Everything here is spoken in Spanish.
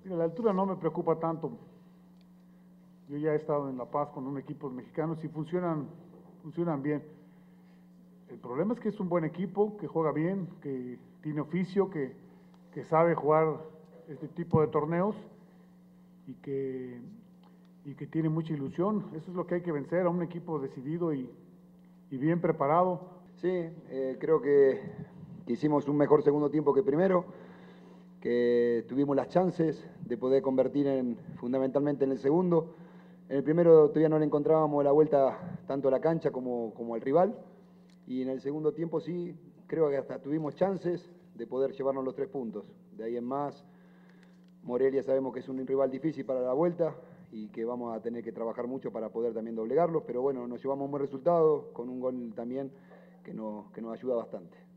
Mira, la altura no me preocupa tanto. Yo ya he estado en La Paz con un equipo mexicano y funcionan bien. El problema es que es un buen equipo, que juega bien, que tiene oficio, que sabe jugar este tipo de torneos y que, y que tiene mucha ilusión. Eso es lo que hay que vencer, a un equipo decidido y bien preparado. Sí, creo que hicimos un mejor segundo tiempo que primero, que tuvimos las chances de poder convertir fundamentalmente en el segundo. En el primero todavía no le encontrábamos la vuelta tanto a la cancha como al rival, y en el segundo tiempo sí, creo que hasta tuvimos chances de poder llevarnos los 3 puntos. De ahí en más, Morelia sabemos que es un rival difícil para la vuelta y que vamos a tener que trabajar mucho para poder también doblegarlos, pero bueno, nos llevamos un buen resultado con un gol también que nos ayuda bastante.